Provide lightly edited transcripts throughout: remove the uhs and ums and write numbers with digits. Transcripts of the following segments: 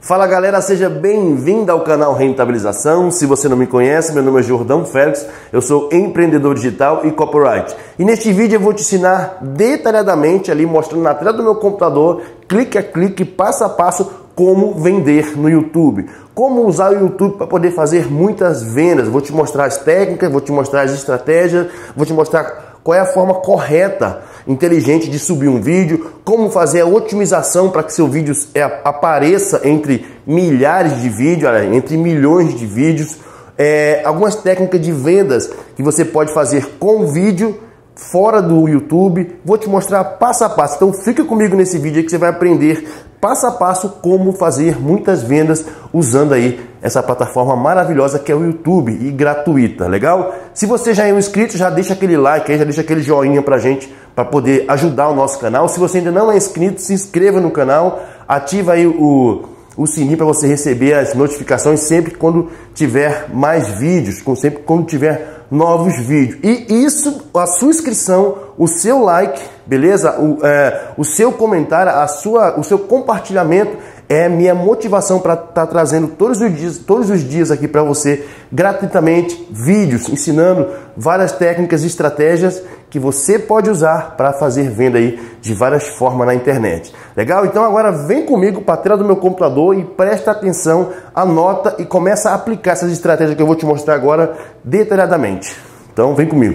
Fala galera, seja bem-vindo ao canal Rentabilização. Se você não me conhece, meu nome é Jordão Félix, eu sou empreendedor digital e copyright. E neste vídeo eu vou te ensinar detalhadamente, ali mostrando na tela do meu computador, clique a clique, passo a passo, como vender no YouTube. Como usar o YouTube para poder fazer muitas vendas. Vou te mostrar as técnicas, vou te mostrar as estratégias, vou te mostrar qual é a forma correta, inteligente de subir um vídeo, como fazer a otimização para que seu vídeo apareça entre milhares de vídeos, entre milhões de vídeos, algumas técnicas de vendas que você pode fazer com vídeo fora do YouTube. Vou te mostrar passo a passo, então fica comigo nesse vídeo aí que você vai aprender passo a passo como fazer muitas vendas usando aí essa plataforma maravilhosa que é o YouTube e gratuita, legal? Se você já é um inscrito, já deixa aquele like aí, já deixa aquele joinha pra gente, para poder ajudar o nosso canal. Se você ainda não é inscrito, se inscreva no canal, ativa aí o sininho para você receber as notificações sempre quando tiver mais vídeos, sempre quando tiver novos vídeos. E isso, a sua inscrição, o seu like, beleza? O seu comentário, o seu compartilhamento é minha motivação para estar trazendo todos os dias aqui para você gratuitamente vídeos ensinando várias técnicas e estratégias que você pode usar para fazer venda aí de várias formas na internet. Legal? Então agora vem comigo para a tela do meu computador e presta atenção, anota e começa a aplicar essas estratégias que eu vou te mostrar agora detalhadamente. Então vem comigo.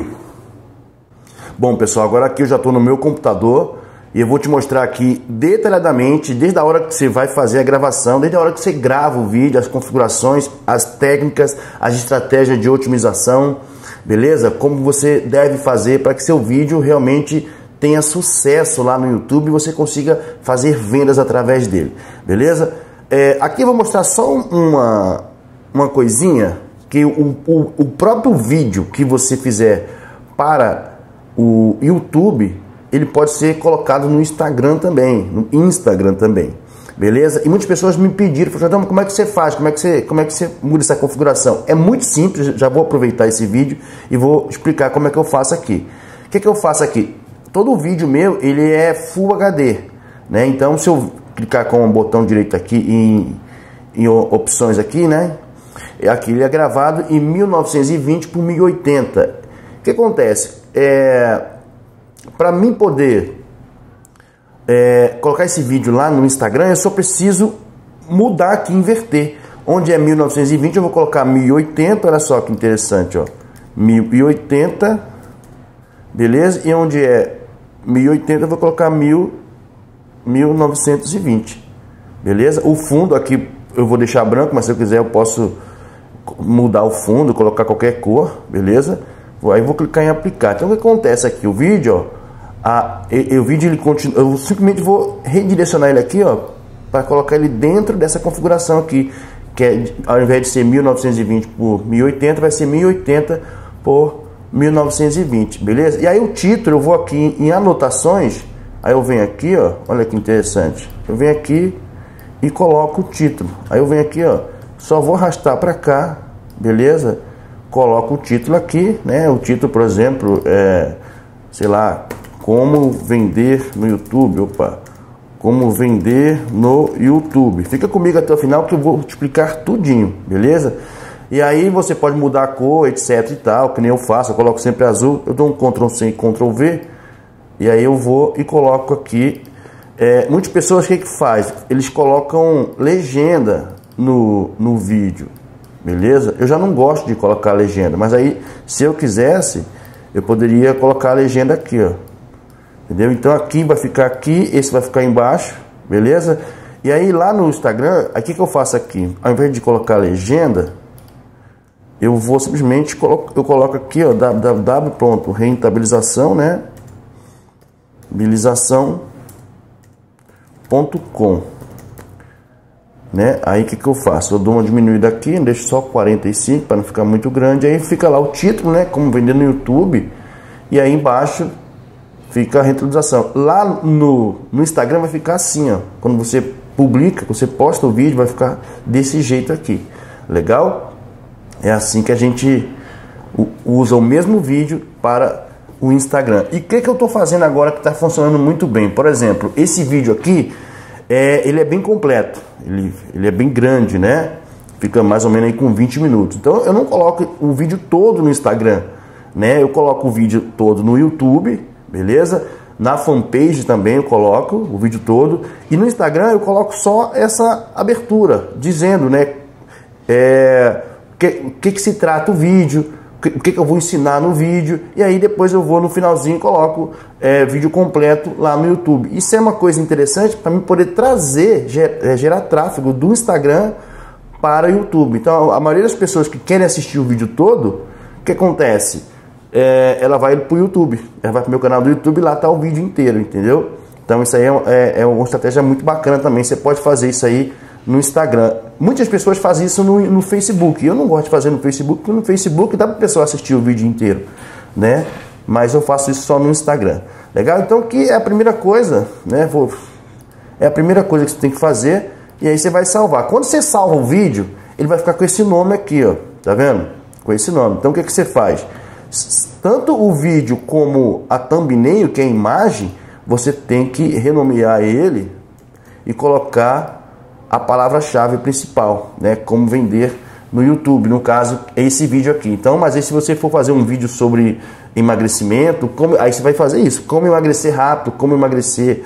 Bom pessoal, agora aqui eu já estou no meu computador e eu vou te mostrar aqui detalhadamente, desde a hora que você vai fazer a gravação, desde a hora que você grava o vídeo, as configurações, as técnicas, as estratégias de otimização, beleza? Como você deve fazer para que seu vídeo realmente tenha sucesso lá no YouTube e você consiga fazer vendas através dele, beleza? Aqui eu vou mostrar só uma coisinha, que o próprio vídeo que você fizer para o YouTube, ele pode ser colocado no Instagram também, beleza? E muitas pessoas me pediram, falaram, como é que você faz, como é que você muda essa configuração? É muito simples, já vou aproveitar esse vídeo e vou explicar como é que eu faço aqui. O que eu faço aqui? Todo vídeo meu, ele é Full HD, né? Então, se eu clicar com o botão direito aqui em opções aqui, né? Aqui ele é gravado em 1920 por 1080. O que acontece? Para mim poder colocar esse vídeo lá no Instagram, eu só preciso mudar aqui, inverter. Onde é 1920 eu vou colocar 1080, olha só que interessante, ó, 1080, beleza? E onde é 1080 eu vou colocar 1920, beleza? O fundo aqui eu vou deixar branco, mas se eu quiser eu posso mudar o fundo, colocar qualquer cor, beleza? Aí vou clicar em aplicar. Então o que acontece aqui? O vídeo, ó, o vídeo ele continua. Eu simplesmente vou redirecionar ele aqui, ó, para colocar ele dentro dessa configuração aqui, que é, ao invés de ser 1920 por 1080, vai ser 1080 por 1920, beleza? E aí o título eu vou aqui em anotações. Aí eu venho aqui, ó, olha que interessante. Eu venho aqui e coloco o título. Aí eu venho aqui, ó, só vou arrastar para cá, beleza? Coloco o título aqui, né? O título, por exemplo, sei lá, como vender no YouTube. Opa, como vender no YouTube. Fica comigo até o final que eu vou te explicar tudinho, beleza? E aí você pode mudar a cor, etc e tal, que nem eu faço. Eu coloco sempre azul. Eu dou um Ctrl+C e Ctrl+V. E aí eu vou e coloco aqui. Muitas pessoas o que faz? Eles colocam legenda no vídeo. Beleza? Eu já não gosto de colocar a legenda, mas aí, se eu quisesse, eu poderia colocar a legenda aqui, ó. Entendeu? Então aqui vai ficar aqui, esse vai ficar embaixo, beleza? E aí lá no Instagram, aqui que eu faço aqui, ao invés de colocar a legenda, eu vou simplesmente, eu coloco aqui, ó, www.rentabilização, né? Habilização.com, né? Aí o que eu faço? Eu dou uma diminuída aqui, deixo só 45 para não ficar muito grande. Aí fica lá o título, né? Como vender no YouTube. E aí embaixo fica a rentabilização. Lá no Instagram vai ficar assim, ó. Quando você publica, você posta o vídeo, vai ficar desse jeito aqui. Legal? É assim que a gente usa o mesmo vídeo para o Instagram. E o que eu estou fazendo agora que está funcionando muito bem? Por exemplo, esse vídeo aqui ele é bem completo, ele é bem grande, né? Fica mais ou menos aí com 20 minutos. Então eu não coloco o vídeo todo no Instagram, né? Eu coloco o vídeo todo no YouTube, beleza? Na fanpage também eu coloco o vídeo todo. E no Instagram eu coloco só essa abertura, dizendo, né? O que se trata o vídeo, o que eu vou ensinar no vídeo. E aí depois eu vou no finalzinho e coloco vídeo completo lá no YouTube. Isso é uma coisa interessante para mim poder trazer, gerar tráfego do Instagram para o YouTube. Então a maioria das pessoas que querem assistir o vídeo todo, o que acontece? Ela vai para o YouTube, ela vai para o meu canal do YouTube, lá está o vídeo inteiro, entendeu? Então isso aí é uma estratégia muito bacana também. Você pode fazer isso aí no Instagram. Muitas pessoas fazem isso no Facebook. Eu não gosto de fazer no Facebook, porque no Facebook dá para a pessoa assistir o vídeo inteiro, né? Mas eu faço isso só no Instagram. Legal? Então que é a primeira coisa, né? É a primeira coisa que você tem que fazer. E aí você vai salvar. Quando você salva o vídeo, ele vai ficar com esse nome aqui, ó. Tá vendo? Com esse nome. Então o que você faz? Tanto o vídeo como a thumbnail, que é a imagem, você tem que renomear ele e colocar a palavra-chave principal, né? Como vender no YouTube, no caso, é esse vídeo aqui. Então, mas aí se você for fazer um vídeo sobre emagrecimento, aí você vai fazer isso, como emagrecer rápido, como emagrecer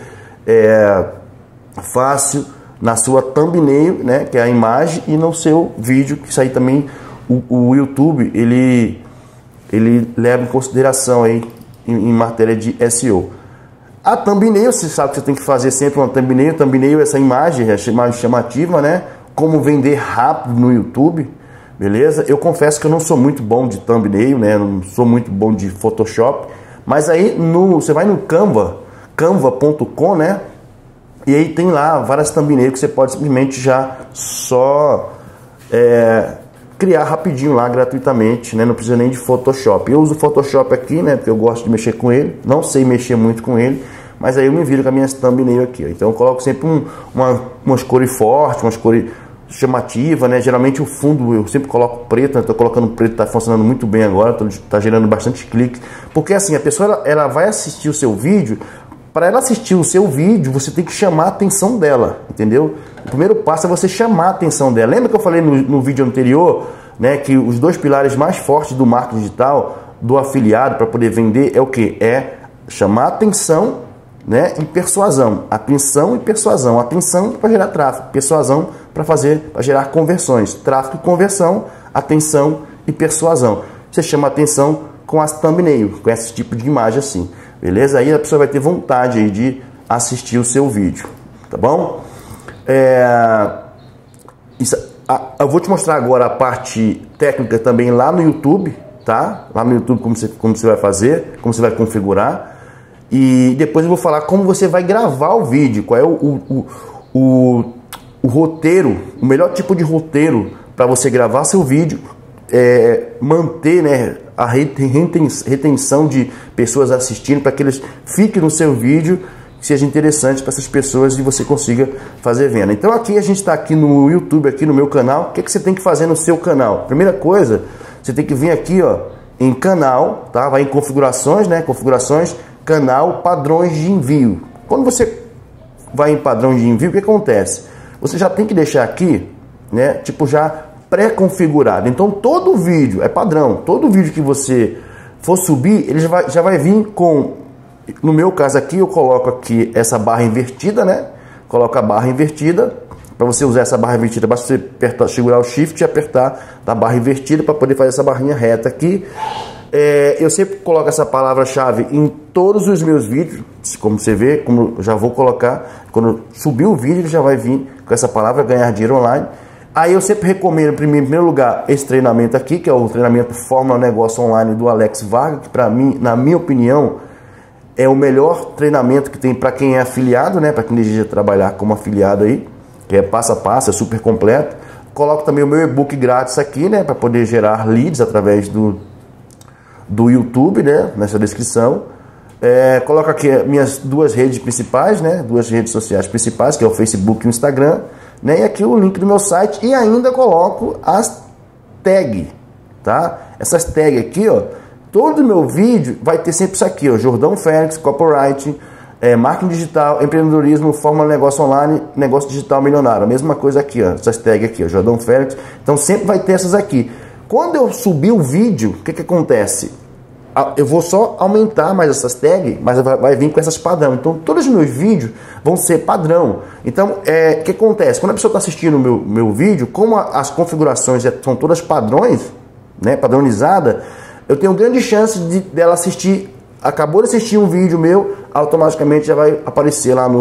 fácil, na sua thumbnail, né? Que é a imagem, e no seu vídeo, que isso aí também o YouTube, ele leva em consideração aí em matéria de SEO. A thumbnail, você sabe que você tem que fazer sempre uma thumbnail. Thumbnail, essa imagem é chamativa, né? Como vender rápido no YouTube, beleza? Eu confesso que eu não sou muito bom de thumbnail, né? Não sou muito bom de Photoshop. Mas aí você vai no canva.com, né? E aí tem lá várias thumbnails que você pode simplesmente já só criar rapidinho lá gratuitamente, né? Não precisa nem de Photoshop. Eu uso Photoshop aqui, né? Porque eu gosto de mexer com ele. Não sei mexer muito com ele, mas aí eu me viro com a minha thumbnail aqui, ó. Então eu coloco sempre umas cores fortes, umas cores chamativas, né? Geralmente o fundo eu sempre coloco preto, né? Tô colocando preto, tá funcionando muito bem agora, tá gerando bastante cliques. Porque assim, a pessoa ela vai assistir o seu vídeo. Para ela assistir o seu vídeo, você tem que chamar a atenção dela, entendeu? O primeiro passo é você chamar a atenção dela. Lembra que eu falei no vídeo anterior, né, que os dois pilares mais fortes do marketing digital, do afiliado, para poder vender, é o que? É chamar a atenção, né, e persuasão. Atenção e persuasão. Atenção para gerar tráfego, persuasão para gerar conversões. Tráfego e conversão, atenção e persuasão. Você chama a atenção com as thumbnails, com esse tipo de imagem assim. Beleza? Aí a pessoa vai ter vontade aí de assistir o seu vídeo, tá bom? Eu vou te mostrar agora a parte técnica também lá no YouTube, tá? Lá no YouTube como você vai fazer, como você vai configurar. E depois eu vou falar como você vai gravar o vídeo, qual é o roteiro, o melhor tipo de roteiro para você gravar seu vídeo, manter, né, a retenção de pessoas assistindo, para que eles fiquem no seu vídeo, que seja interessante para essas pessoas e você consiga fazer venda. Então aqui a gente está aqui no YouTube, aqui no meu canal. O que você tem que fazer no seu canal? Primeira coisa, você tem que vir aqui, ó, em canal, tá? Vai em configurações, né? Configurações, canal, padrões de envio. Quando você vai em padrão de envio, o que acontece? Você já tem que deixar aqui, né? Tipo já pré-configurado. Então todo vídeo é padrão. Todo vídeo que você for subir, ele já vai vir com, no meu caso aqui, eu coloco aqui essa barra invertida, né? Coloco a barra invertida. Para você usar essa barra invertida, basta você segurar o Shift e apertar a barra invertida para poder fazer essa barrinha reta aqui. Eu sempre coloco essa palavra-chave em todos os meus vídeos, como você vê, como eu já vou colocar. Quando eu subir o vídeo, ele já vai vir com essa palavra, ganhar dinheiro online. Aí eu sempre recomendo, em primeiro lugar, esse treinamento aqui, que é o treinamento Fórmula Negócio Online do Alex Vargas, que para mim, na minha opinião, é o melhor treinamento que tem para quem é afiliado, né? Para quem deseja trabalhar como afiliado aí, que é passo a passo, é super completo. Coloco também o meu e-book grátis aqui, né? Para poder gerar leads através do YouTube, né? Nessa descrição. Coloco aqui minhas duas redes principais, né? Duas redes sociais principais, que é o Facebook e o Instagram. Né? E aqui o link do meu site, e ainda coloco as tags, tá? Essas tags aqui, ó, todo meu vídeo vai ter sempre isso aqui, ó, Jordão Félix, Copyright, marketing digital, empreendedorismo, fórmula de negócio online, negócio digital milionário. A mesma coisa aqui, ó, essas tags aqui, ó, Jordão Félix. Então sempre vai ter essas aqui. Quando eu subir o vídeo, o que acontece? Eu vou só aumentar mais essas tags, mas vai vir com essas padrão. Então todos os meus vídeos vão ser padrão. Então o que acontece? Quando a pessoa está assistindo o meu vídeo, como as configurações são todas padrões, né, padronizada, eu tenho grande chance dela assistir. Acabou de assistir um vídeo meu, automaticamente já vai aparecer lá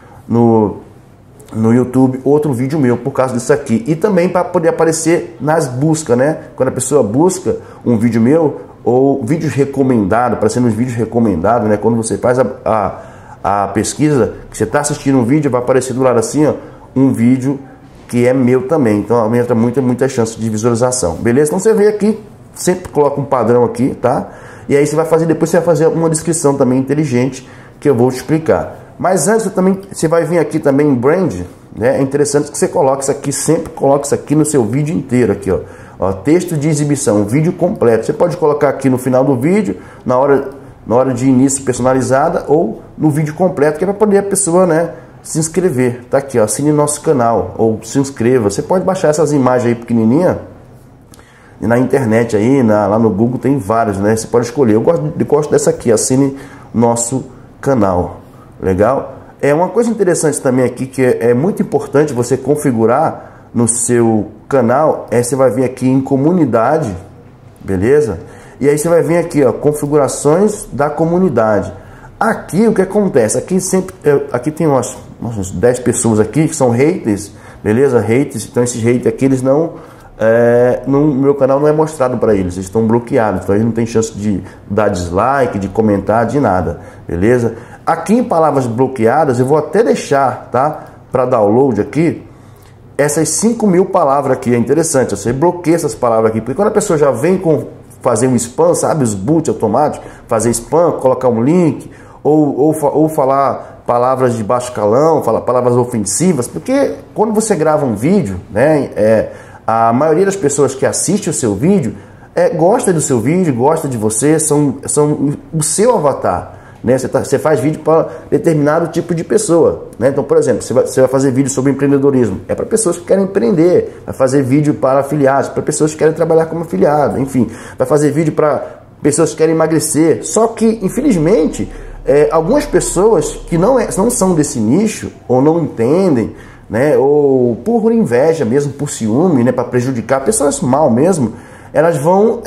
no YouTube outro vídeo meu por causa disso aqui. E também para poder aparecer nas buscas, né? Quando a pessoa busca um vídeo meu ou vídeos recomendados, aparecendo nos vídeos recomendados, né? Quando você faz a pesquisa, que você está assistindo um vídeo, vai aparecer do lado assim, ó, um vídeo que é meu também. Então aumenta muita chance de visualização. Beleza? Então você vem aqui, sempre coloca um padrão aqui, tá? E aí você vai fazer, depois você vai fazer uma descrição também inteligente que eu vou te explicar. Mas antes você vai vir aqui também em brand, né? É interessante que você coloque isso aqui, sempre coloque isso aqui no seu vídeo inteiro aqui, ó. Ó, texto de exibição, vídeo completo. Você pode colocar aqui no final do vídeo, na hora de início personalizada ou no vídeo completo, que é para poder a pessoa, né, se inscrever. Tá aqui, ó, assine nosso canal ou se inscreva. Você pode baixar essas imagens aí pequenininha. E na internet aí, lá no Google tem vários, né? Você pode escolher. Eu gosto dessa aqui, assine nosso canal. Legal? Uma coisa interessante também aqui, que é muito importante você configurar no seu canal, você vai vir aqui em comunidade, beleza? E aí você vai vir aqui, ó, configurações da comunidade. Aqui o que acontece? Aqui tem umas 10 pessoas aqui que são haters, beleza? Haters, então esses haters aqui, eles não... no meu canal não é mostrado para eles, eles estão bloqueados, então eles não tem chance de dar dislike, de comentar, de nada, beleza? Aqui em palavras bloqueadas eu vou até deixar, tá, para download aqui essas 5.000 palavras aqui. É interessante, você bloqueia essas palavras aqui, porque quando a pessoa já vem fazer um spam, sabe, os boot automáticos, fazer spam, colocar um link ou falar palavras de baixo calão, falar palavras ofensivas, porque quando você grava um vídeo, né, a maioria das pessoas que assistem o seu vídeo gosta do seu vídeo, gosta de você, são o seu avatar, né? Você faz vídeo para determinado tipo de pessoa, né? Então, por exemplo, você vai fazer vídeo sobre empreendedorismo, é para pessoas que querem empreender, vai fazer vídeo para afiliados, para pessoas que querem trabalhar como afiliado, enfim, vai fazer vídeo para pessoas que querem emagrecer. Só que, infelizmente, algumas pessoas que não são desse nicho ou não entendem, né, ou por inveja mesmo, por ciúme, né, para prejudicar pessoas mal mesmo, elas vão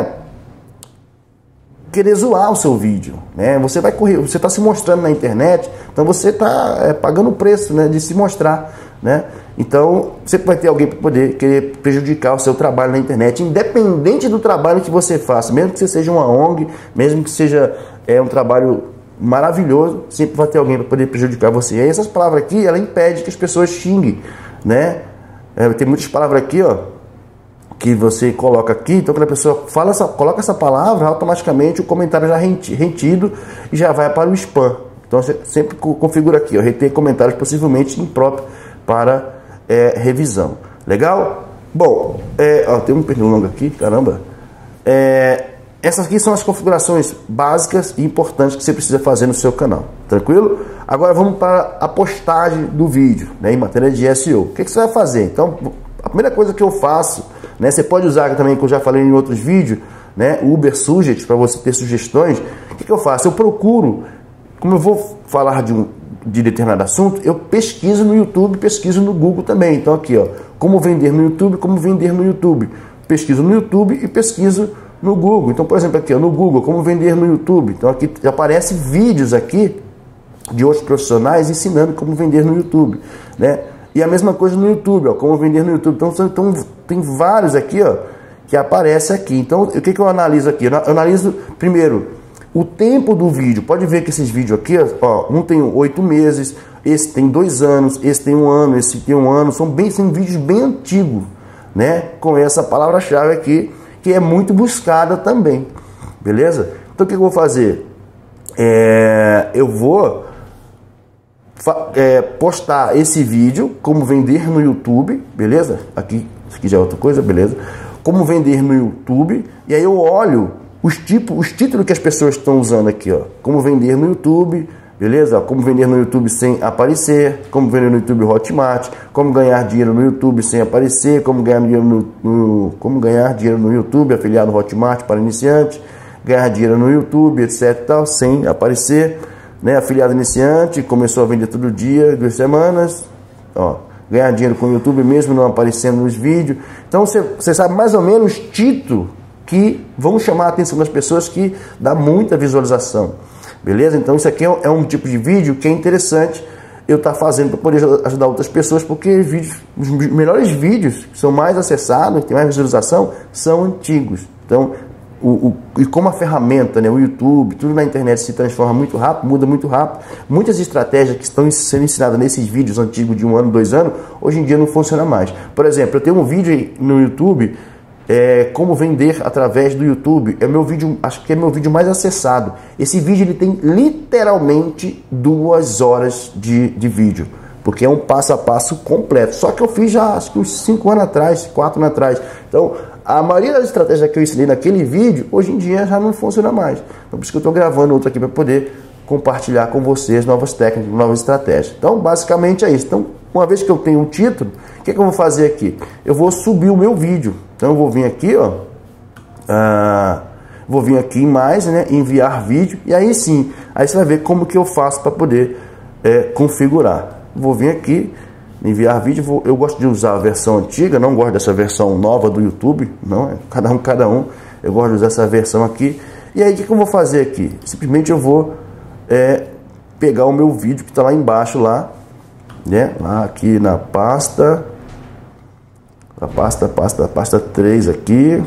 querer zoar o seu vídeo, né? Você está se mostrando na internet, então você está pagando o preço, né, de se mostrar, né? Então sempre vai ter alguém para poder querer prejudicar o seu trabalho na internet, independente do trabalho que você faça, mesmo que você seja uma ONG, mesmo que seja um trabalho maravilhoso, sempre vai ter alguém para poder prejudicar você. E aí essas palavras aqui, ela impede que as pessoas xinguem, né? Tem muitas palavras aqui, ó, que você coloca aqui, então quando a pessoa coloca essa palavra, automaticamente o comentário já é retido e já vai para o spam. Então você sempre configura aqui, ó, reter comentários possivelmente impróprios para revisão. Legal? Bom, tem um pernilongo aqui, caramba. Essas aqui são as configurações básicas e importantes que você precisa fazer no seu canal. Tranquilo? Agora vamos para a postagem do vídeo, né, em matéria de SEO. O que você vai fazer? Então, a primeira coisa que eu faço, né, você pode usar também, que eu já falei em outros vídeos, né, o Uber Suggest, para você ter sugestões. O que eu faço? Eu procuro, como eu vou falar de determinado assunto, eu pesquiso no YouTube, pesquiso no Google também. Então aqui, ó, como vender no YouTube, como vender no YouTube. Pesquiso no YouTube e pesquiso no Google. Então, por exemplo, aqui, ó, no Google, como vender no YouTube. Então aqui já aparecem vídeos aqui de outros profissionais ensinando como vender no YouTube, né? E a mesma coisa no YouTube, ó, como vender no YouTube. Então tem vários aqui, ó, que aparece aqui. Então o que eu analiso aqui? Eu analiso primeiro o tempo do vídeo. Pode ver que esses vídeos aqui, ó, um tem 8 meses, esse tem 2 anos, esse tem 1 ano, esse tem 1 ano. São vídeos bem antigos, né? Com essa palavra-chave aqui, que é muito buscada também, beleza? Então o que eu vou fazer? Eu vou postar esse vídeo, como vender no YouTube, beleza? Aqui já é outra coisa, beleza? Como vender no YouTube, e aí eu olho os títulos que as pessoas estão usando aqui, ó. Como vender no YouTube, Beleza? Como vender no YouTube sem aparecer, como vender no YouTube Hotmart, como ganhar dinheiro no YouTube sem aparecer, como ganhar dinheiro no YouTube, afiliado Hotmart para iniciante, ganhar dinheiro no YouTube, etc, tal, sem aparecer, né? Afiliado iniciante, começou a vender todo dia, 2 semanas, ó, ganhar dinheiro com o YouTube mesmo não aparecendo nos vídeos. Então você sabe mais ou menos os títulos que vão chamar a atenção das pessoas, que dá muita visualização. Beleza? Então isso aqui é um tipo de vídeo que é interessante eu estar fazendo para poder ajudar outras pessoas, porque os melhores vídeos que são mais acessados, que tem mais visualização, são antigos. Então, e como a ferramenta, né, o YouTube, tudo na internet se transforma muito rápido, muda muito rápido, muitas estratégias que estão sendo ensinadas nesses vídeos antigos de 1 ano, 2 anos, hoje em dia não funciona mais. Por exemplo, eu tenho um vídeo no YouTube, como vender através do YouTube. É meu vídeo, acho que é meu vídeo mais acessado. Esse vídeo ele tem literalmente 2 horas de vídeo, porque é um passo a passo completo. Só que eu fiz já acho que uns 5 anos atrás, 4 anos atrás. Então a maioria das estratégias que eu ensinei naquele vídeo hoje em dia já não funciona mais. Então por isso que eu estou gravando outro aqui para poder compartilhar com vocês novas técnicas, novas estratégias. Então basicamente é isso. Então, uma vez que eu tenho um título, o que eu vou fazer aqui? Eu vou subir o meu vídeo. Então eu vou vir aqui, ó, vou vir aqui em mais, né, enviar vídeo, e aí sim, aí você vai ver como que eu faço para poder configurar. Vou vir aqui, enviar vídeo, eu gosto de usar a versão antiga, não gosto dessa versão nova do YouTube, não, cada um, eu gosto de usar essa versão aqui. E aí o que eu vou fazer aqui? Simplesmente eu vou pegar o meu vídeo que está lá embaixo, lá, né, lá aqui na pasta, pasta 3 aqui,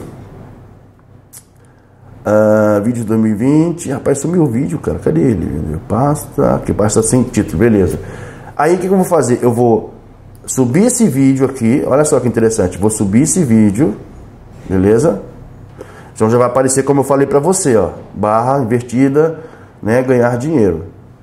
vídeo 2020, rapaz, sumiu o vídeo, cara, cadê ele? Pasta sem título, beleza. Aí o que eu vou fazer? Eu vou subir esse vídeo aqui, olha só que interessante, vou subir esse vídeo, beleza? Então já vai aparecer como eu falei pra você, ó, barra invertida, né, ganhar dinheiro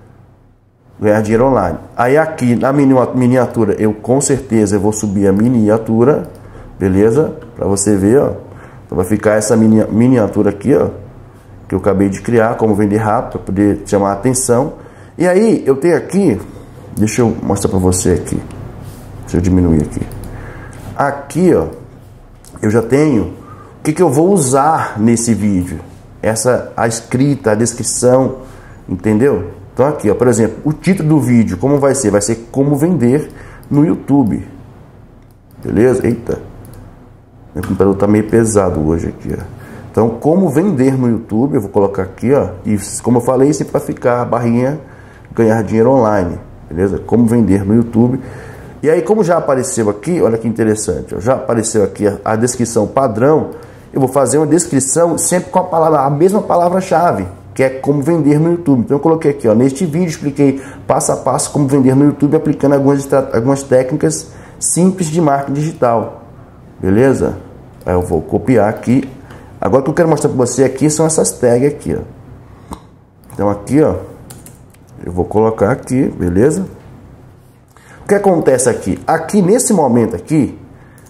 online. Aí aqui na miniatura, eu com certeza vou subir a miniatura, beleza? Para você ver, ó. Então vai ficar essa miniatura aqui, ó, que eu acabei de criar, como vender rápido, para poder chamar a atenção. E aí eu tenho aqui, deixa eu mostrar para você aqui. Deixa eu diminuir aqui. Aqui, ó, eu já tenho o que eu vou usar nesse vídeo. A escrita, a descrição, entendeu? Então aqui, ó, por exemplo, o título do vídeo, como vai ser? Vai ser como vender no YouTube. Beleza? Eita. Meu computador tá meio pesado hoje aqui, ó. Então, como vender no YouTube, eu vou colocar aqui, ó. E como eu falei, sempre vai ficar a barrinha ganhar dinheiro online. Beleza? Como vender no YouTube. E aí, como já apareceu aqui, olha que interessante, ó, já apareceu aqui a descrição padrão. Eu vou fazer uma descrição sempre com a mesma palavra-chave, que é como vender no YouTube. Então eu coloquei aqui, ó, neste vídeo expliquei passo a passo como vender no YouTube, aplicando algumas técnicas simples de marketing digital. Beleza? Aí eu vou copiar aqui. Agora o que eu quero mostrar para você aqui são essas tags aqui, ó. Então aqui, ó, eu vou colocar aqui, beleza? O que acontece aqui? Aqui nesse momento aqui,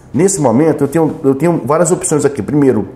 eu tenho várias opções aqui. Primeiro,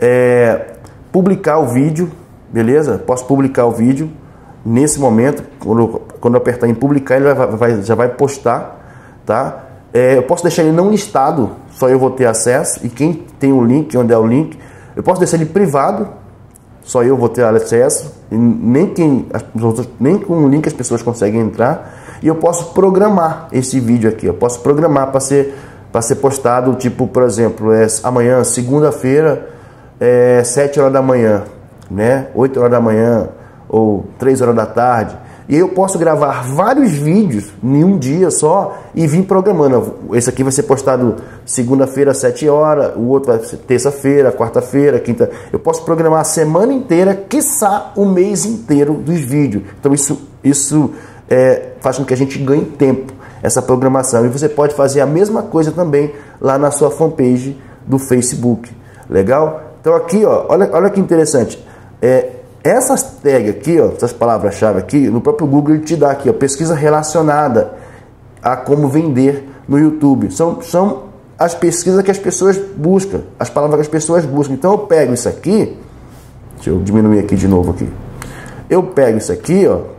publicar o vídeo. Beleza? Posso publicar o vídeo nesse momento. Quando eu apertar em publicar, ele já vai postar, tá? Eu posso deixar ele não listado, só eu vou ter acesso. E quem tem o link, onde é o link, eu posso deixar ele privado, só eu vou ter acesso. E nem com o link as pessoas conseguem entrar. E eu posso programar esse vídeo aqui. Eu posso programar para ser postado, tipo, por exemplo, amanhã, segunda-feira, 7 horas da manhã. Né? 8 horas da manhã ou 3 horas da tarde. E eu posso gravar vários vídeos em um dia só e vir programando. Esse aqui vai ser postado segunda-feira, 7 horas, o outro vai ser terça-feira, quarta-feira, quinta. Eu posso programar a semana inteira, quiçá o mês inteiro dos vídeos. Então isso faz com que a gente ganhe tempo, essa programação. E você pode fazer a mesma coisa também lá na sua fanpage do Facebook. Legal? Então aqui, ó, olha que interessante. Essas tags aqui, ó, essas palavras-chave aqui, no próprio Google ele te dá aqui, ó, pesquisa relacionada a como vender no YouTube. São as pesquisas que as pessoas buscam, as palavras que as pessoas buscam. Então eu pego isso aqui, deixa eu diminuir aqui de novo aqui. Eu pego isso aqui, ó,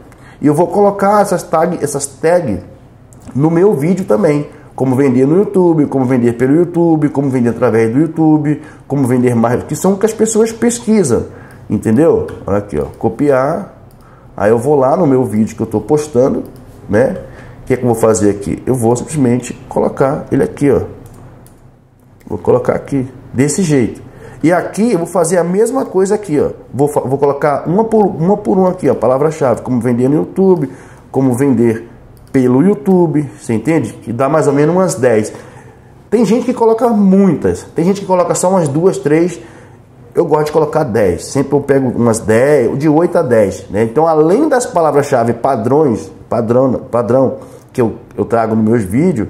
E eu vou colocar essas tags no meu vídeo também. Como vender no YouTube, como vender pelo YouTube, como vender através do YouTube, como vender mais, que são o que as pessoas pesquisam, entendeu? Olha aqui, ó, copiar, aí eu vou lá no meu vídeo que eu estou postando, né? O que é que eu vou fazer aqui? Eu vou simplesmente colocar ele aqui, ó. Vou colocar aqui, desse jeito. E aqui eu vou fazer a mesma coisa aqui, ó. Vou colocar uma por uma aqui, ó, palavra-chave, como vender no YouTube, como vender pelo YouTube, você entende? Que dá mais ou menos umas 10. Tem gente que coloca muitas, tem gente que coloca só umas 2, 3. Eu gosto de colocar 10. Sempre eu pego umas 10, de 8 a 10, né? Então, além das palavras-chave padrão que eu trago nos meus vídeos,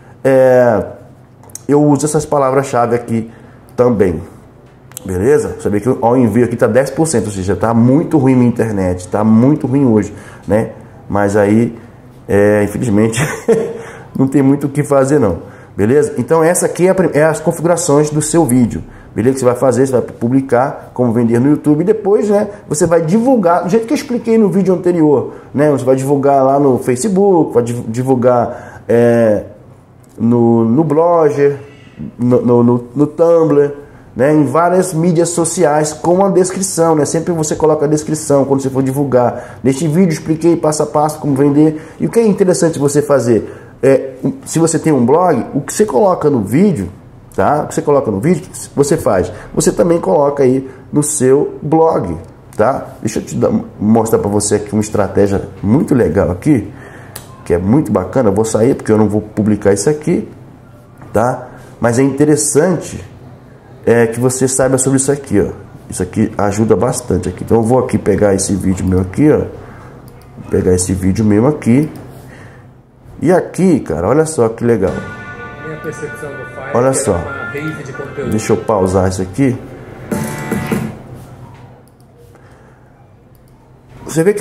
eu uso essas palavras-chave aqui também. Beleza? Saber que o envio aqui tá 10%, ou seja, tá muito ruim minha internet, tá muito ruim hoje, né? Mas aí infelizmente não tem muito o que fazer não, beleza? Então essa aqui é as configurações do seu vídeo, beleza? Que você vai fazer, você vai publicar, como vender no YouTube, e depois, né, você vai divulgar, do jeito que eu expliquei no vídeo anterior, né? Você vai divulgar lá no Facebook, vai divulgar no Blogger, no Tumblr, né, em várias mídias sociais com a descrição, né? Sempre você coloca a descrição quando você for divulgar. Neste vídeo expliquei passo a passo como vender. E o que é interessante você fazer, se você tem um blog, o que você coloca no vídeo, tá? O que você coloca no vídeo, você faz. Você também coloca aí no seu blog, tá? Deixa eu te mostrar para você aqui uma estratégia muito legal aqui, que é muito bacana. Eu vou sair porque eu não vou publicar isso aqui, tá? Mas é interessante que você saiba sobre isso aqui, ó. Isso aqui ajuda bastante aqui. Então eu vou aqui pegar esse vídeo meu aqui, ó. Vou pegar esse vídeo meu aqui. E aqui, cara, olha só que legal. Minha percepção do Fire, olha só. uma rave de conteúdo. Deixa eu pausar isso aqui. Você vê que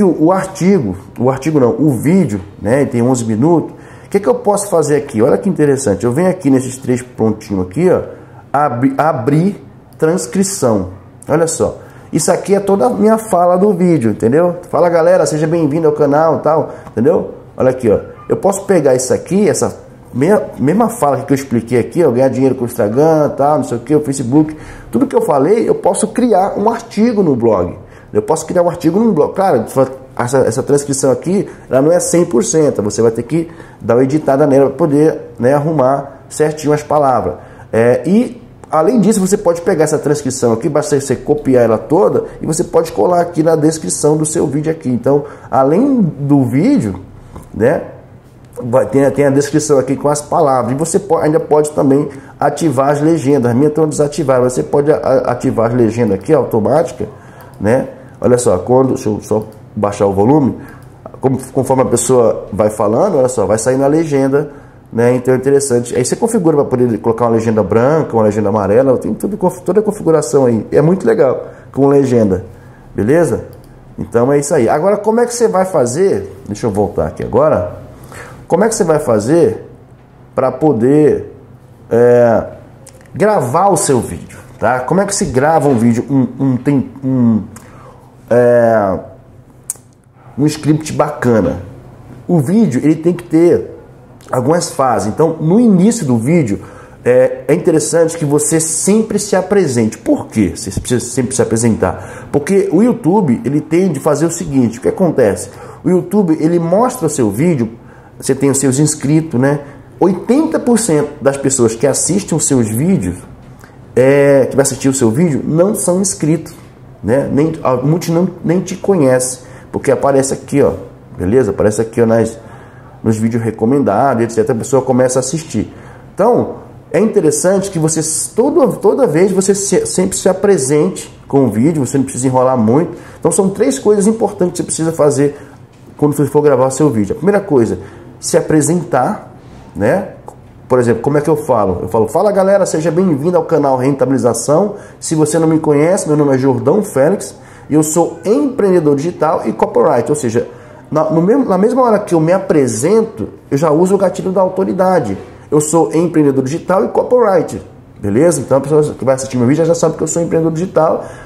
o vídeo, né, tem 11 minutos. O que eu posso fazer aqui? Olha que interessante. Eu venho aqui nesses 3 pontinhos aqui, ó. Abrir transcrição. Olha só. Isso aqui é toda a minha fala do vídeo, entendeu? Fala, galera, seja bem-vindo ao canal, tal, entendeu? Olha aqui, ó. Eu posso pegar isso aqui, essa mesma fala que eu expliquei aqui, ó, ganhar dinheiro com o Instagram, tal, não sei o que, o Facebook, tudo que eu falei, eu posso criar um artigo no blog. Eu posso criar um artigo no blog. Claro, essa transcrição aqui, ela não é 100%, você vai ter que dar uma editada nela para poder, né, arrumar certinho as palavras. E além disso, você pode pegar essa transcrição aqui, basta você copiar ela toda e você pode colar aqui na descrição do seu vídeo aqui. Então, além do vídeo, né, tem a descrição aqui com as palavras. E você ainda pode também ativar as legendas. As minhas estão desativadas. Você pode ativar as legendas aqui, automática, né? Olha só, deixa eu só baixar o volume. Conforme a pessoa vai falando, olha só, vai sair na legenda, né? Então é interessante. Aí você configura para poder colocar uma legenda branca, uma legenda amarela, tem toda a configuração aí. É muito legal com legenda, beleza? Então é isso aí. Agora, como é que você vai fazer? Deixa eu voltar aqui agora. Como é que você vai fazer para poder gravar o seu vídeo, tá? Como é que se grava um vídeo? Um script bacana. O vídeo ele tem que ter algumas fases. Então, no início do vídeo, é interessante que você sempre se apresente. Por quê? Você precisa sempre se apresentar. Porque o YouTube, ele tende a fazer o seguinte: o que acontece? O YouTube, ele mostra o seu vídeo, você tem os seus inscritos, né? 80% das pessoas que assistem os seus vídeos, que vai assistir o seu vídeo, não são inscritos, né? Muitos nem te conhecem, porque aparece aqui, ó, beleza? Aparece aqui, ó, nos vídeos recomendados, etc. A pessoa começa a assistir. Então, é interessante que você, toda vez, você sempre se apresente com o vídeo, você não precisa enrolar muito. Então, são 3 coisas importantes que você precisa fazer quando você for gravar o seu vídeo. A primeira coisa, se apresentar, né? Por exemplo, como é que eu falo? Eu falo: fala, galera, seja bem-vindo ao canal Rentabilização. Se você não me conhece, meu nome é Jordão Félix e eu sou empreendedor digital e copyright. Ou seja, na mesma hora que eu me apresento, eu já uso o gatilho da autoridade. Eu sou empreendedor digital e copyright, beleza? Então a pessoa que vai assistir meu vídeo já sabe que eu sou empreendedor digital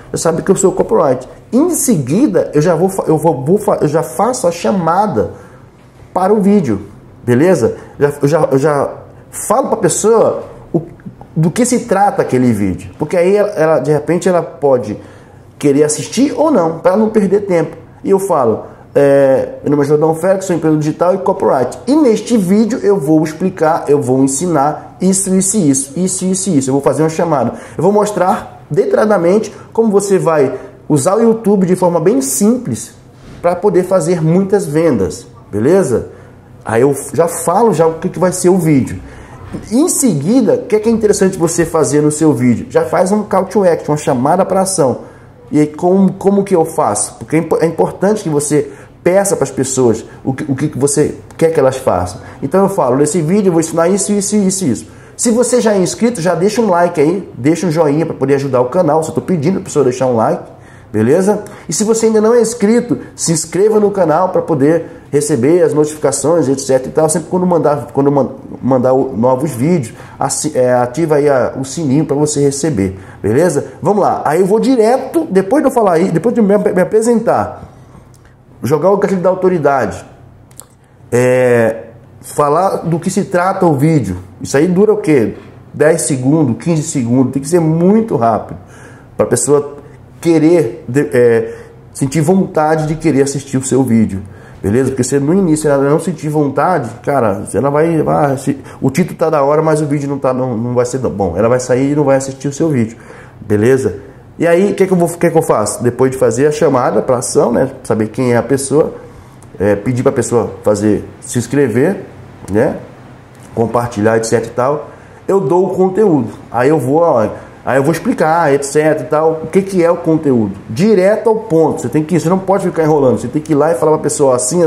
já sabe que eu sou copyright. Em seguida, eu já faço a chamada para o vídeo, beleza? Eu já falo para a pessoa do que se trata aquele vídeo, porque aí ela, de repente, ela pode querer assistir ou não, para não perder tempo. E eu falo, meu nome é Jordão Félix, sou empreendedor digital e copyright. E neste vídeo eu vou explicar, eu vou ensinar isso. Eu vou fazer uma chamada. Eu vou mostrar detalhadamente como você vai usar o YouTube de forma bem simples para poder fazer muitas vendas, beleza? Aí eu já falo o que vai ser o vídeo. Em seguida, o que é interessante você fazer no seu vídeo? Já faz um call to action, uma chamada para ação. E aí, como que eu faço? Porque é importante que você peça para as pessoas o que você quer que elas façam. Então eu falo, nesse vídeo eu vou ensinar isso. Se você já é inscrito, já deixa um like aí, deixa um joinha para poder ajudar o canal. Só estou pedindo para a pessoa deixar um like, beleza? E se você ainda não é inscrito, se inscreva no canal para poder receber as notificações, etc e tal. Sempre quando mandar novos vídeos, ativa aí o sininho para você receber, beleza? Vamos lá. Aí eu vou direto, depois de eu falar aí, depois de me apresentar, jogar o gatilho da autoridade, falar do que se trata o vídeo. Isso aí dura o quê? 10 segundos, 15 segundos, tem que ser muito rápido para a pessoa querer, sentir vontade de querer assistir o seu vídeo, beleza? Porque se no início ela não sentir vontade, cara, ela o título tá da hora, mas o vídeo não vai ser bom. Ela vai sair e não vai assistir o seu vídeo, beleza? E aí, o que eu faço? Depois de fazer a chamada para ação, né? Saber quem é a pessoa, pedir para a pessoa se inscrever, né? Compartilhar, etc e tal. Eu dou o conteúdo. Aí eu vou explicar, etc e tal, o que é o conteúdo. Direto ao ponto. Você não pode ficar enrolando. Você tem que ir lá e falar para a pessoa assim,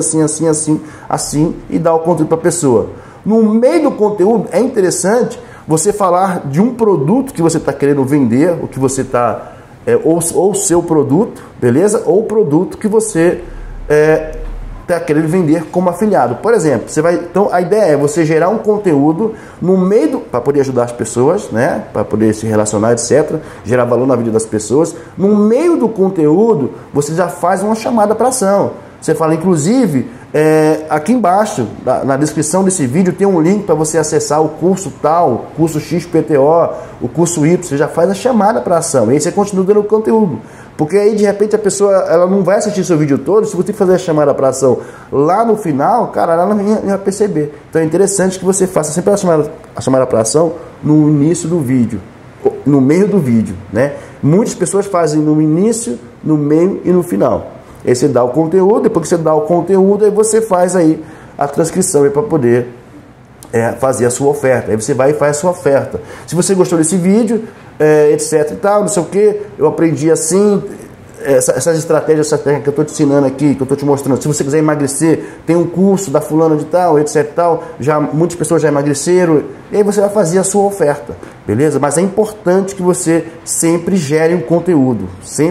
e dar o conteúdo para a pessoa. No meio do conteúdo, é interessante você falar de um produto que você está querendo vender, o que você está... ou o seu produto, beleza? Ou o produto que você está querendo vender como afiliado. Por exemplo, então a ideia é você gerar um conteúdo no meio para poder ajudar as pessoas, né? Para poder se relacionar, etc. Gerar valor na vida das pessoas. No meio do conteúdo, você já faz uma chamada para ação. Você fala, inclusive, aqui embaixo, na descrição desse vídeo, tem um link para você acessar o curso tal, curso XPTO, o curso Y. Você já faz a chamada para ação. E aí você continua dando conteúdo. Porque aí, de repente, a pessoa ela não vai assistir seu vídeo todo. Se você fazer a chamada para ação lá no final, cara, ela não vai perceber. Então é interessante que você faça sempre a chamada para ação no início do vídeo, no meio do vídeo, né? Muitas pessoas fazem no início, no meio e no final. Aí você dá o conteúdo, depois que você dá o conteúdo, aí você faz aí a transcrição para poder fazer a sua oferta. Aí você vai e faz a sua oferta. Se você gostou desse vídeo, etc e tal, não sei o que, eu aprendi assim, essas estratégias, essa técnica que eu estou te ensinando aqui, que eu estou te mostrando. Se você quiser emagrecer, tem um curso da fulana de tal, etc e tal, muitas pessoas já emagreceram, e aí você vai fazer a sua oferta, beleza? Mas é importante que você sempre gere um conteúdo,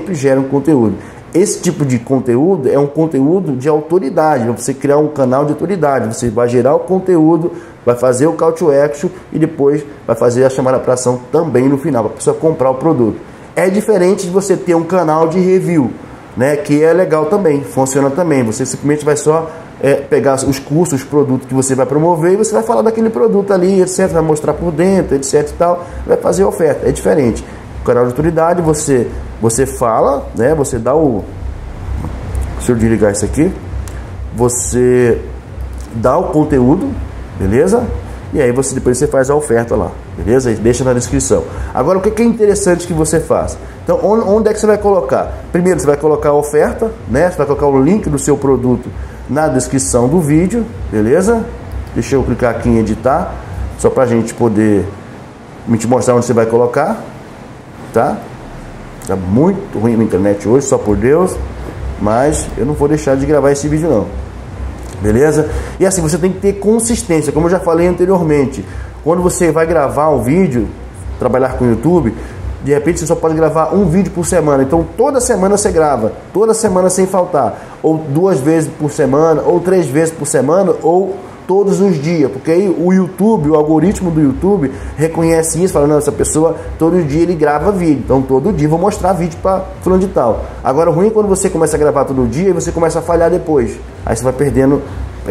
Esse tipo de conteúdo é um conteúdo de autoridade. Você criar um canal de autoridade, você vai gerar o conteúdo, vai fazer o call to action e depois vai fazer a chamada para ação também no final, para a pessoa comprar o produto. É diferente de você ter um canal de review, né, que é legal também, funciona também. Você simplesmente vai só pegar os cursos, os produtos que você vai promover e você vai falar daquele produto ali, etc, vai mostrar por dentro, etc e tal, vai fazer a oferta. É diferente. O canal de autoridade, você fala, né? Você dá deixa eu desligar isso aqui. Você dá o conteúdo, beleza? E aí depois você faz a oferta lá, beleza? E deixa na descrição. Agora, o que é interessante que você faz? Então, onde é que você vai colocar? Primeiro, você vai colocar a oferta, né? Você vai colocar o link do seu produto na descrição do vídeo, beleza? Deixa eu clicar aqui em editar, só pra gente poder te mostrar onde você vai colocar. Tá muito ruim na internet hoje, só por Deus, mas eu não vou deixar de gravar esse vídeo não, beleza? E assim, você tem que ter consistência, como eu já falei anteriormente. Quando você vai gravar um vídeo, trabalhar com o YouTube, de repente você só pode gravar um vídeo por semana. Então toda semana você grava, toda semana sem faltar, ou 2 vezes por semana, ou 3 vezes por semana, ou todos os dias, porque aí o YouTube, o algoritmo do YouTube reconhece isso, fala, não, essa pessoa todo dia ele grava vídeo, então todo dia vou mostrar vídeo para fulano de tal. Agora o ruim é quando você começa a gravar todo dia e você começa a falhar depois, aí você vai perdendo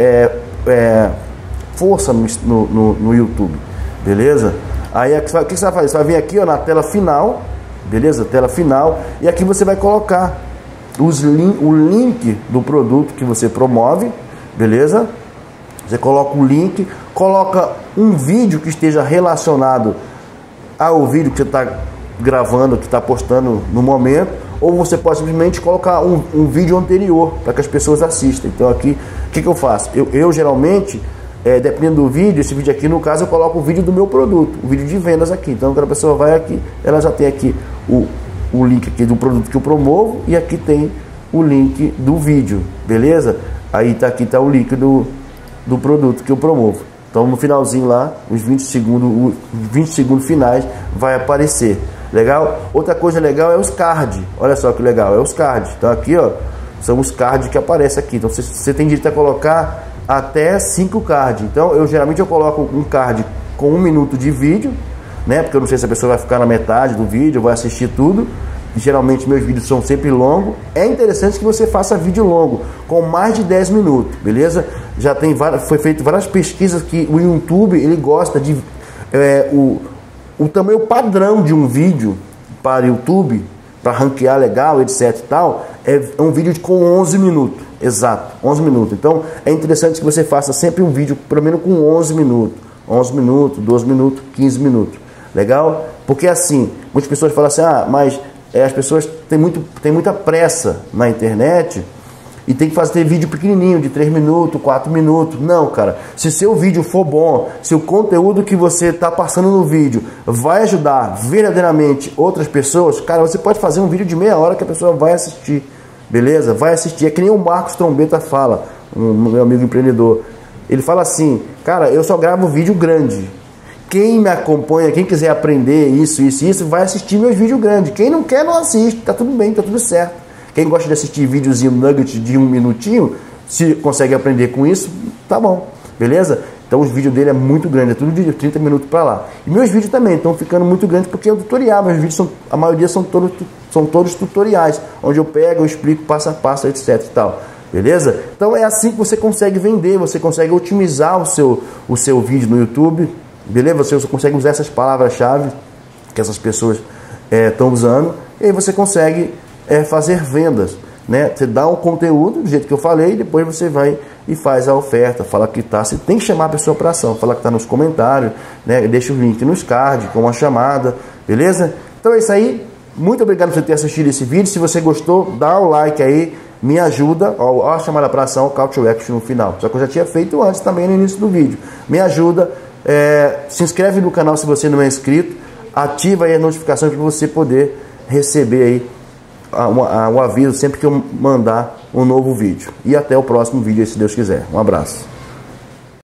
força no YouTube, beleza? Aí o que você vai fazer? Você vai vir aqui, ó, na tela final, beleza? Tela final, e aqui você vai colocar o link do produto que você promove, beleza? Você coloca o link, coloca um vídeo que esteja relacionado ao vídeo que você está gravando, que está postando no momento, ou você pode simplesmente colocar um vídeo anterior para que as pessoas assistam. Então aqui, o que eu faço? Eu geralmente, dependendo do vídeo, esse vídeo aqui, no caso, eu coloco o vídeo do meu produto, o vídeo de vendas aqui. Então quando a pessoa vai aqui, ela já tem aqui o link aqui do produto que eu promovo e aqui tem o link do vídeo, beleza? Aí aqui tá o link do produto que eu promovo. Então no finalzinho lá, os 20 segundos finais vai aparecer. Legal? Outra coisa legal é os cards. Olha só que legal, é os cards. Então aqui, ó, são os cards que aparecem aqui. Então você tem direito a colocar até 5 cards. Então eu coloco um card com 1 minuto de vídeo, né? Porque eu não sei se a pessoa vai ficar na metade do vídeo, vai assistir tudo. Geralmente meus vídeos são sempre longos. É interessante que você faça vídeo longo, com mais de 10 minutos, beleza? Já tem foi feito várias pesquisas que o YouTube, ele gosta de o tamanho padrão de um vídeo para YouTube, para ranquear legal, etc e tal, é um vídeo com 11 minutos, exato, 11 minutos. Então é interessante que você faça sempre um vídeo pelo menos com 11 minutos, 11 minutos, 12 minutos, 15 minutos, legal? Porque assim, muitas pessoas falam assim, mas as pessoas têm muita pressa na internet e tem que fazer vídeo pequenininho, de 3 minutos, 4 minutos. Não, cara, se seu vídeo for bom, se o conteúdo que você está passando no vídeo vai ajudar verdadeiramente outras pessoas, cara, você pode fazer um vídeo de meia hora que a pessoa vai assistir, beleza? Vai assistir. É que nem o Marcos Trombeta fala, meu amigo empreendedor. Ele fala assim, cara, eu só gravo vídeo grande. Quem me acompanha, quem quiser aprender isso, vai assistir meus vídeos grandes. Quem não quer, não assiste. Tá tudo bem, tá tudo certo. Quem gosta de assistir videozinho nugget de 1 minutinho, se consegue aprender com isso, tá bom. Beleza? Então os vídeos dele é muito grande, é tudo de 30 minutos para lá. E meus vídeos também estão ficando muito grandes porque é um tutorial. Meus vídeos, a maioria são todos tutoriais, onde eu pego, eu explico passo a passo, etc e tal. Beleza? Então é assim que você consegue vender, você consegue otimizar o seu vídeo no YouTube. Beleza? Você consegue usar essas palavras-chave que essas pessoas estão usando, e aí você consegue fazer vendas, né? Você dá um conteúdo do jeito que eu falei, depois você vai e faz a oferta, fala que tá, você tem que chamar a pessoa para ação, fala que tá nos comentários, né? Deixa o link nos cards com uma chamada, beleza? Então é isso aí, muito obrigado por você ter assistido esse vídeo. Se você gostou, dá o like aí, me ajuda, ó, a chamada para ação, o call to action no final, só que eu já tinha feito antes também no início do vídeo. Me ajuda. Se inscreve no canal se você não é inscrito, ativa aí as notificações para você poder receber aí um aviso sempre que eu mandar um novo vídeo. E até o próximo vídeo, se Deus quiser. Um abraço.